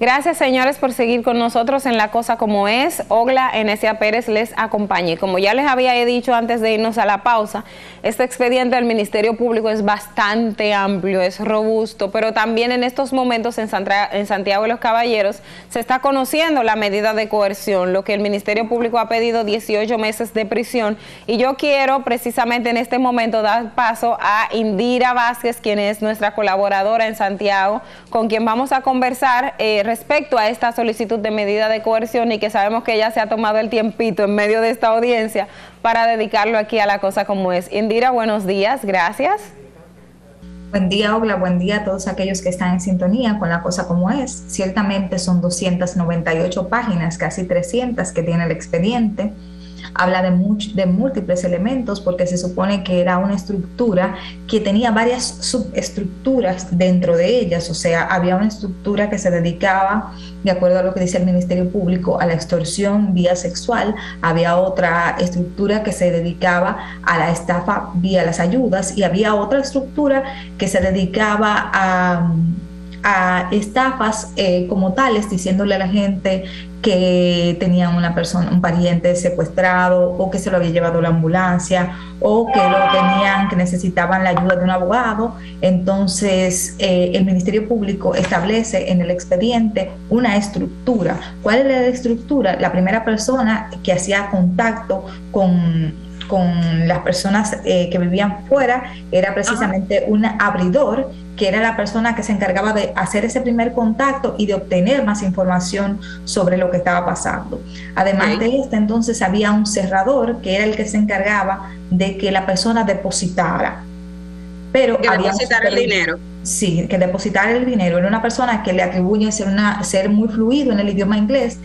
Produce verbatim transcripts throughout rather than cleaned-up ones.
Gracias, señores, por seguir con nosotros en La Cosa Como Es. Ogla Enesia Pérez les acompaña. Y como ya les había dicho antes de irnos a la pausa, este expediente del Ministerio Público es bastante amplio, es robusto, pero también en estos momentos en Santiago de los Caballeros se está conociendo la medida de coerción, lo que el Ministerio Público ha pedido dieciocho meses de prisión. Y yo quiero precisamente en este momento dar paso a Indira Vázquez, quien es nuestra colaboradora en Santiago, con quien vamos a conversar eh, respecto a esta solicitud de medida de coerción, y que sabemos que ella se ha tomado el tiempito en medio de esta audiencia para dedicarlo aquí a La Cosa Como Es. Indira, buenos días, gracias. Buen día, Ogla, buen día a todos aquellos que están en sintonía con La Cosa Como Es. Ciertamente son doscientas noventa y ocho páginas, casi trescientas que tiene el expediente. Habla de, de múltiples elementos porque se supone que era una estructura que tenía varias subestructuras dentro de ellas. O sea, había una estructura que se dedicaba, de acuerdo a lo que dice el Ministerio Público, a la extorsión vía sexual. Había otra estructura que se dedicaba a la estafa vía las ayudas, y había otra estructura que se dedicaba a, a estafas eh, como tales, diciéndole a la gente que tenían una persona, un pariente secuestrado, o que se lo había llevado la ambulancia, o que lo tenían, que necesitaban la ayuda de un abogado. Entonces eh, el Ministerio Público establece en el expediente una estructura. ¿Cuál es la estructura? La primera persona que hacía contacto con con las personas eh, que vivían fuera era precisamente Ajá. un abridor, que era la persona que se encargaba de hacer ese primer contacto y de obtener más información sobre lo que estaba pasando. Además okay. de esto, entonces había un cerrador, que era el que se encargaba de que la persona depositara. Pero que había depositar el dinero. Sí, que depositar el dinero. Era una persona que le atribuye ser, una, ser muy fluido en el idioma inglés,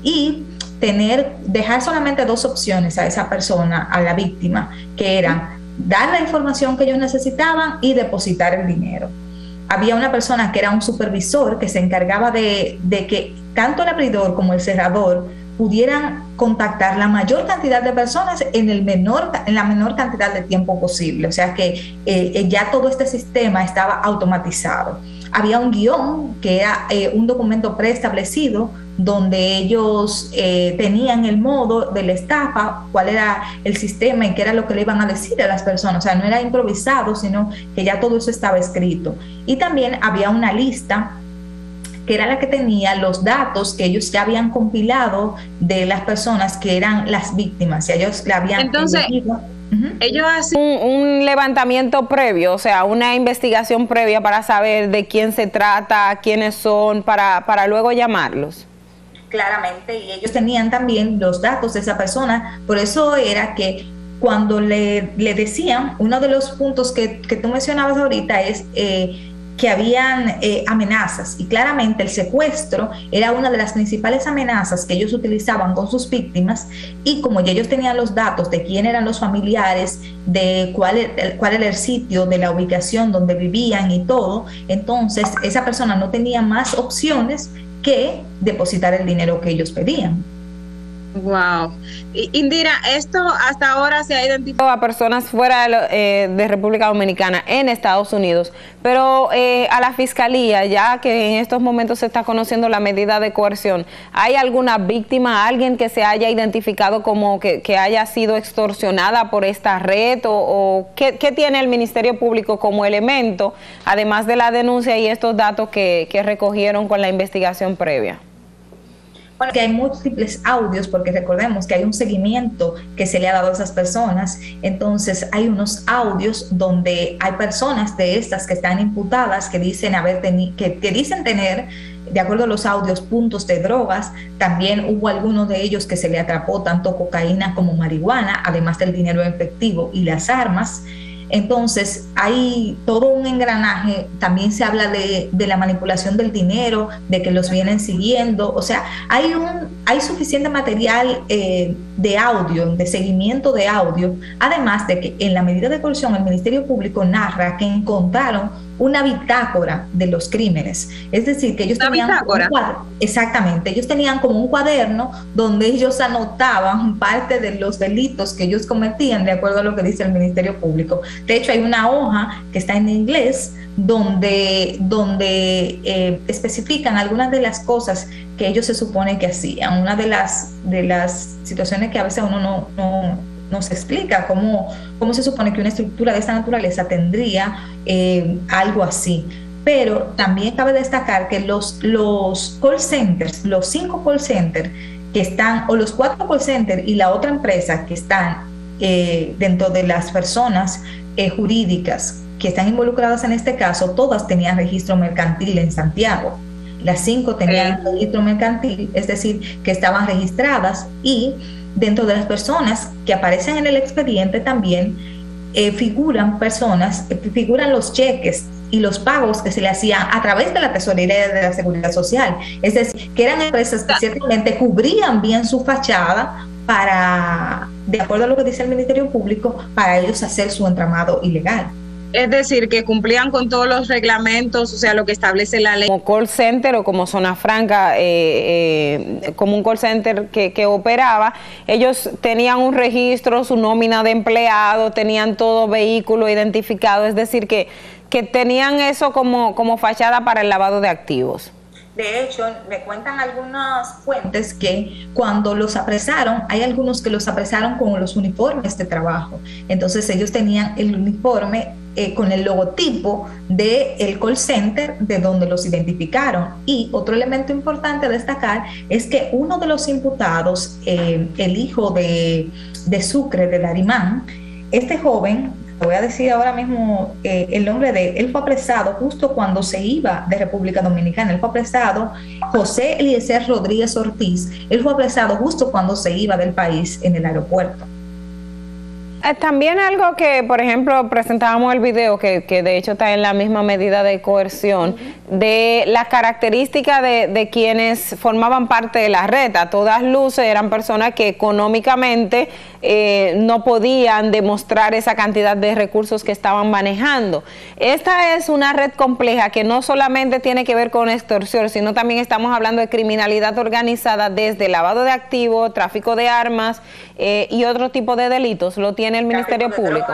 y tener, dejar solamente dos opciones a esa persona, a la víctima, que eran dar la información que ellos necesitaban y depositar el dinero. Había una persona que era un supervisor que se encargaba de, de que tanto el abridor como el cerrador pudieran contactar la mayor cantidad de personas en, el menor, en la menor cantidad de tiempo posible. O sea que eh, ya todo este sistema estaba automatizado. Había un guión, que era eh, un documento preestablecido, donde ellos eh, tenían el modo de la estafa, cuál era el sistema y qué era lo que le iban a decir a las personas. O sea, no era improvisado, sino que ya todo eso estaba escrito. Y también había una lista que era la que tenía los datos que ellos ya habían compilado de las personas que eran las víctimas. Y ellos le habían Entonces, elegido. Uh-huh. Ellos hacen un, un levantamiento previo, o sea, una investigación previa para saber de quién se trata, quiénes son, para, para luego llamarlos. Claramente, y ellos tenían también los datos de esa persona. Por eso era que cuando le, le decían, uno de los puntos que, que tú mencionabas ahorita es eh, que habían eh, amenazas, y claramente el secuestro era una de las principales amenazas que ellos utilizaban con sus víctimas. Y como ya ellos tenían los datos de quién eran los familiares, de cuál, cuál era el sitio, de la ubicación donde vivían y todo, entonces esa persona no tenía más opciones que depositar el dinero que ellos pedían. Wow. Indira, esto hasta ahora se ha identificado a personas fuera de, eh, de República Dominicana, en Estados Unidos, pero eh, a la Fiscalía, ya que en estos momentos se está conociendo la medida de coerción, ¿hay alguna víctima, alguien que se haya identificado como que, que haya sido extorsionada por esta red, o, o ¿qué, qué tiene el Ministerio Público como elemento, además de la denuncia y estos datos que, que recogieron con la investigación previa? Bueno, que hay múltiples audios, porque recordemos que hay un seguimiento que se le ha dado a esas personas. Entonces hay unos audios donde hay personas de estas que están imputadas que dicen haber teni- que, que dicen tener, de acuerdo a los audios, puntos de drogas. También hubo algunos de ellos que se le atrapó tanto cocaína como marihuana, además del dinero en efectivo y las armas. Entonces hay todo un engranaje. También se habla de, de la manipulación del dinero, de que los vienen siguiendo. O sea, hay un hay suficiente material eh, de audio, de seguimiento de audio, además de que en la medida de coerción el Ministerio Público narra que encontraron una bitácora de los crímenes. Es decir, que ellos ¿Una tenían bitácora? Un cuaderno, exactamente, ellos tenían como un cuaderno donde ellos anotaban parte de los delitos que ellos cometían, de acuerdo a lo que dice el Ministerio Público. De hecho, hay una hoja que está en inglés donde, donde eh, especifican algunas de las cosas que ellos se supone que hacían. Una de las, de las situaciones que a veces uno no, no, no se explica, cómo, cómo se supone que una estructura de esta naturaleza tendría eh, algo así. Pero también cabe destacar que los, los call centers, los cinco call centers que están, o los cuatro call centers y la otra empresa que están eh, dentro de las personas eh, jurídicas que están involucradas en este caso, todas tenían registro mercantil en Santiago. Las cinco tenían registro mercantil, es decir, que estaban registradas, y dentro de las personas que aparecen en el expediente también eh, figuran personas, eh, figuran los cheques y los pagos que se le hacían a través de la Tesorería de la Seguridad Social. Es decir, que eran empresas que ciertamente cubrían bien su fachada para, de acuerdo a lo que dice el Ministerio Público, para ellos hacer su entramado ilegal. Es decir, que cumplían con todos los reglamentos, o sea, lo que establece la ley. Como call center o como zona franca, eh, eh, como un call center que, que operaba, ellos tenían un registro, su nómina de empleado, tenían todo vehículo identificado, es decir, que, que tenían eso como, como fachada para el lavado de activos. De hecho, me cuentan algunas fuentes que cuando los apresaron, hay algunos que los apresaron con los uniformes de trabajo. Entonces ellos tenían el uniforme eh, con el logotipo del call center de donde los identificaron. Y otro elemento importante a destacar es que uno de los imputados, eh, el hijo de, de Sucre, de Larimán, este joven, voy a decir ahora mismo eh, el nombre de él, él fue apresado justo cuando se iba de República Dominicana. Él fue apresado, José Eliezer Rodríguez Ortiz, él fue apresado justo cuando se iba del país en el aeropuerto. También algo que, por ejemplo, presentábamos el video, que, que de hecho está en la misma medida de coerción, uh-huh, de las características de, de quienes formaban parte de la red. A todas luces eran personas que económicamente eh, no podían demostrar esa cantidad de recursos que estaban manejando. Esta es una red compleja que no solamente tiene que ver con extorsión, sino también estamos hablando de criminalidad organizada desde lavado de activos, tráfico de armas eh, y otro tipo de delitos. Lo tiene el Ministerio Público.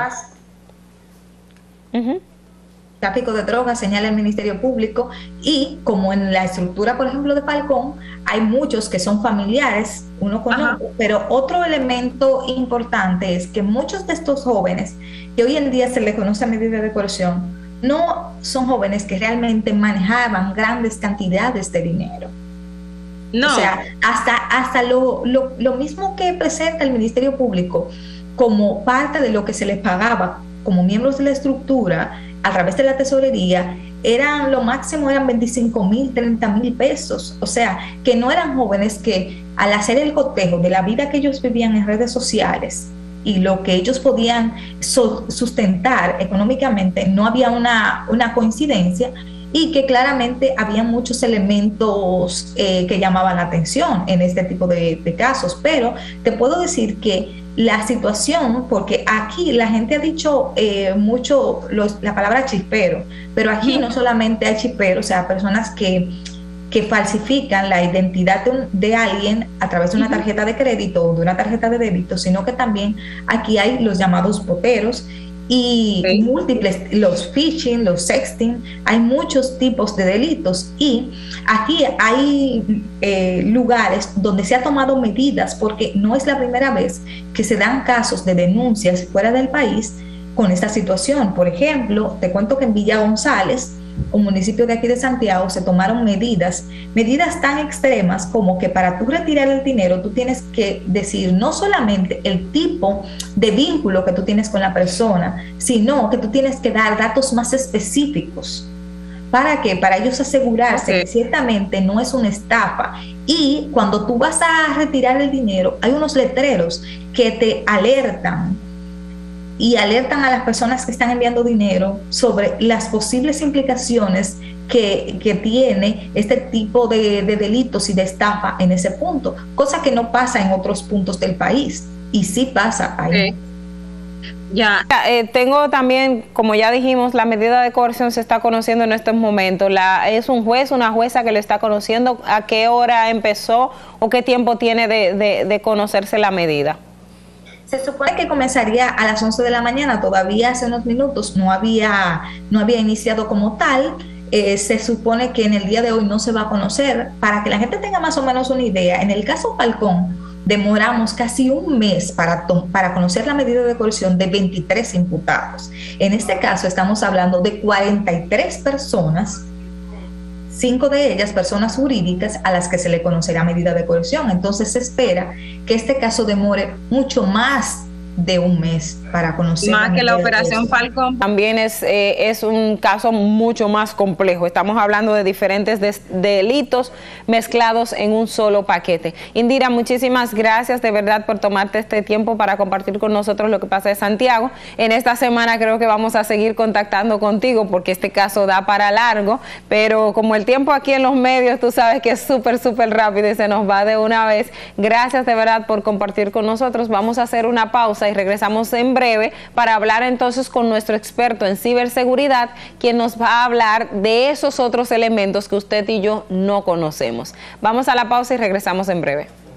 Uh-huh. Tráfico de drogas, señala el Ministerio Público, y como en la estructura, por ejemplo, de Falcón, hay muchos que son familiares, uno con otro, pero otro elemento importante es que muchos de estos jóvenes, que hoy en día se les conoce a medida de coerción, no son jóvenes que realmente manejaban grandes cantidades de dinero. No. O sea, hasta, hasta lo, lo, lo mismo que presenta el Ministerio Público como parte de lo que se les pagaba como miembros de la estructura a través de la tesorería, eran lo máximo eran veinticinco mil, treinta mil pesos. O sea, que no eran jóvenes que al hacer el cotejo de la vida que ellos vivían en redes sociales y lo que ellos podían sustentar económicamente, no había una, una coincidencia, y que claramente había muchos elementos eh, que llamaban la atención en este tipo de, de casos. Pero te puedo decir que la situación, porque aquí la gente ha dicho eh, mucho los, la palabra chispero, pero aquí no solamente hay chisperos, o sea, personas que, que falsifican la identidad de, un, de alguien a través de una tarjeta de crédito o de una tarjeta de débito, sino que también aquí hay los llamados boteros y okay. múltiples, los phishing, los sexting, hay muchos tipos de delitos, y aquí hay eh, lugares donde se ha tomado medidas, porque no es la primera vez que se dan casos de denuncias fuera del país con esta situación. Por ejemplo, te cuento que en Villa González, un municipio de aquí de Santiago, se tomaron medidas, medidas tan extremas como que para tú retirar el dinero, tú tienes que decir no solamente el tipo de vínculo que tú tienes con la persona, sino que tú tienes que dar datos más específicos. ¿Para qué? Para ellos asegurarse okay. que ciertamente no es una estafa. Y cuando tú vas a retirar el dinero, hay unos letreros que te alertan y alertan a las personas que están enviando dinero sobre las posibles implicaciones que, que tiene este tipo de, de delitos y de estafa en ese punto, cosa que no pasa en otros puntos del país, y sí pasa ahí. Okay. Ya, eh, tengo también, como ya dijimos, la medida de coerción se está conociendo en estos momentos. La, ¿Es un juez, una jueza que lo está conociendo? ¿A qué hora empezó o qué tiempo tiene de, de, de conocerse la medida? Se supone que comenzaría a las once de la mañana, todavía hace unos minutos no había, no había iniciado como tal. Eh, se supone que en el día de hoy no se va a conocer. Para que la gente tenga más o menos una idea, en el caso Falcón demoramos casi un mes para, para conocer la medida de coerción de veintitrés imputados. En este caso estamos hablando de cuarenta y tres personas, cinco de ellas personas jurídicas a las que se le conocerá medida de coerción. Entonces se espera que este caso demore mucho más de un mes para conocer. Más que la operación Falcón. También es, eh, es un caso mucho más complejo. Estamos hablando de diferentes de, delitos mezclados en un solo paquete. Indira, muchísimas gracias de verdad por tomarte este tiempo para compartir con nosotros lo que pasa en Santiago. En esta semana creo que vamos a seguir contactando contigo porque este caso da para largo, pero como el tiempo aquí en los medios, tú sabes que es súper, súper rápido y se nos va de una vez. Gracias de verdad por compartir con nosotros. Vamos a hacer una pausa y regresamos en breve para hablar entonces con nuestro experto en ciberseguridad, quien nos va a hablar de esos otros elementos que usted y yo no conocemos. Vamos a la pausa y regresamos en breve.